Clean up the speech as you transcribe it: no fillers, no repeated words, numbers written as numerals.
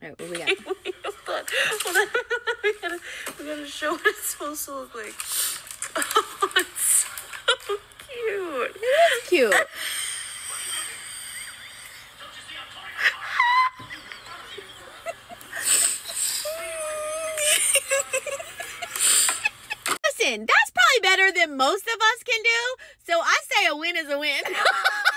All right, what we got? Wait, hold on. We gotta show what it's supposed to look like. Oh, it's so cute. It is cute. Listen, that's probably better than most of us can do. So I say a win is a win.